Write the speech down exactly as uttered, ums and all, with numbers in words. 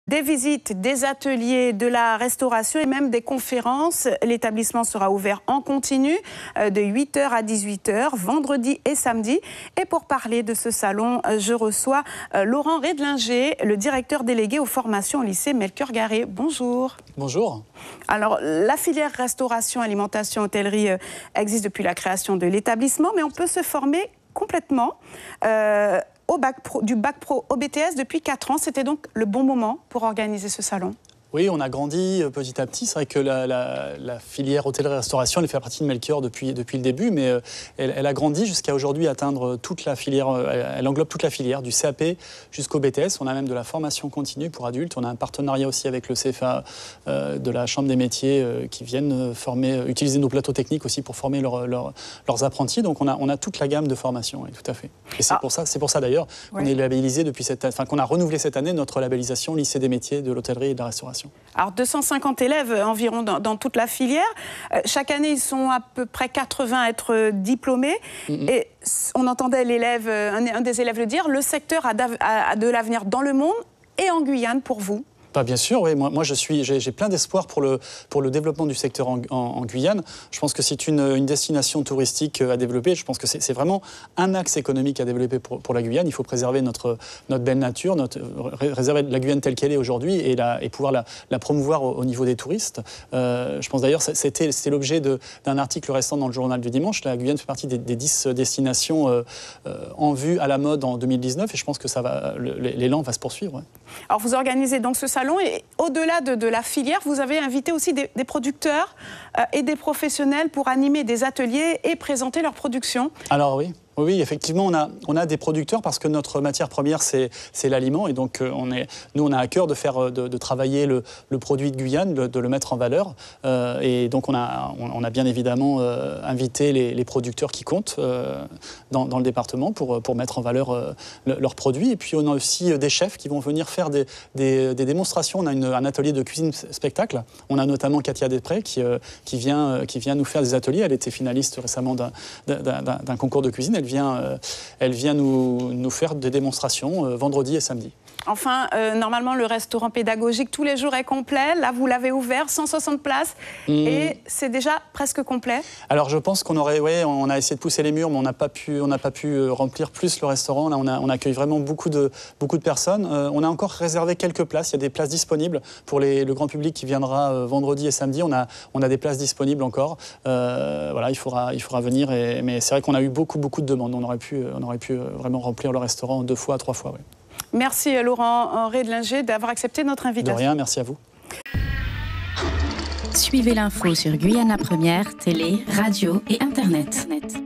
Des visites, des ateliers, de la restauration et même des conférences. L'établissement sera ouvert en continu de huit heures à dix-huit heures, vendredi et samedi. Et pour parler de ce salon, je reçois Laurent Redlinger, le directeur délégué aux formations au lycée Melchior Garret. Bonjour. Bonjour. Alors, la filière restauration, alimentation, hôtellerie existe depuis la création de l'établissement, mais on peut se former complètement euh, au bac pro, du bac pro au B T S depuis quatre ans. C'était donc le bon moment pour organiser ce salon. Oui, on a grandi petit à petit. C'est vrai que la, la, la filière hôtellerie-restauration, elle fait partie de Melchior depuis, depuis le début, mais euh, elle, elle a grandi jusqu'à aujourd'hui atteindre toute la filière, elle, elle englobe toute la filière, du C A P jusqu'au B T S. On a même de la formation continue pour adultes. On a un partenariat aussi avec le C F A euh, de la Chambre des métiers euh, qui viennent former, utiliser nos plateaux techniques aussi pour former leur, leur, leurs apprentis. Donc on a, on a toute la gamme de formation, oui, tout à fait. Et c'est ah. pour ça, c'est pour ça d'ailleurs qu'on ouais. est labellisé depuis cette, enfin qu'on a renouvelé cette année notre labellisation lycée des métiers de l'hôtellerie et de la restauration. Alors deux cent cinquante élèves environ dans, dans toute la filière. Euh, chaque année, ils sont à peu près quatre-vingts à être diplômés. Mm-hmm. Et on entendait l'élève, un, un des élèves le dire, le secteur a, a, a de l'avenir dans le monde et en Guyane pour vous. Bah bien sûr, oui. Moi, moi je suis, j'ai, j'ai plein d'espoir pour le, pour le développement du secteur en, en, en Guyane. Je pense que c'est une, une destination touristique à développer. Je pense que c'est, c'est vraiment un axe économique à développer pour, pour la Guyane. Il faut préserver notre, notre belle nature, notre, réserver la Guyane telle qu'elle est aujourd'hui et, la, et pouvoir la, la promouvoir au, au niveau des touristes. Euh, je pense d'ailleurs que c'était, c'était l'objet de, d'un article restant dans le journal du dimanche. La Guyane fait partie des, des dix destinations euh, euh, en vue à la mode en deux mille dix-neuf et je pense que ça va, l'élan va se poursuivre. Ouais. Alors vous organisez donc ce salon et au-delà de, de la filière, vous avez invité aussi des, des producteurs euh, et des professionnels pour animer des ateliers et présenter leurs productions. Alors oui. Oui, effectivement, on a, on a des producteurs parce que notre matière première, c'est, c'est l'aliment. Et donc, euh, on est, nous, on a à cœur de, faire, de, de travailler le, le produit de Guyane, de, de le mettre en valeur. Euh, et donc, on a, on, on a bien évidemment euh, invité les, les producteurs qui comptent euh, dans, dans le département pour, pour mettre en valeur euh, le, leurs produits. Et puis, on a aussi des chefs qui vont venir faire des, des, des démonstrations. On a une, un atelier de cuisine spectacle. On a notamment Katia Després qui, euh, qui, vient, qui vient nous faire des ateliers. Elle était finaliste récemment d'un, d'un, d'un, d'un concours de cuisine. Elle vient, euh, elle vient nous, nous faire des démonstrations euh, vendredi et samedi. Enfin, euh, normalement, le restaurant pédagogique tous les jours est complet. Là, vous l'avez ouvert, cent soixante places, mmh. et c'est déjà presque complet. Alors, je pense qu'on aurait, ouais, on a essayé de pousser les murs, mais on n'a pas pu, on n'a pas pu remplir plus le restaurant. Là, on, a, on accueille vraiment beaucoup de, beaucoup de personnes. Euh, on a encore réservé quelques places. Il y a des places disponibles pour les, le grand public qui viendra euh, vendredi et samedi. On a, on a des places disponibles encore. Euh, voilà, il faudra, il faudra venir. Et, mais c'est vrai qu'on a eu beaucoup, beaucoup de demandes. On aurait pu, on aurait pu vraiment remplir le restaurant deux fois, trois fois. Ouais. Merci Laurent Redlinger d'avoir accepté notre invitation. De rien, merci à vous. Suivez l'info sur Guyana Première, télé, radio et internet.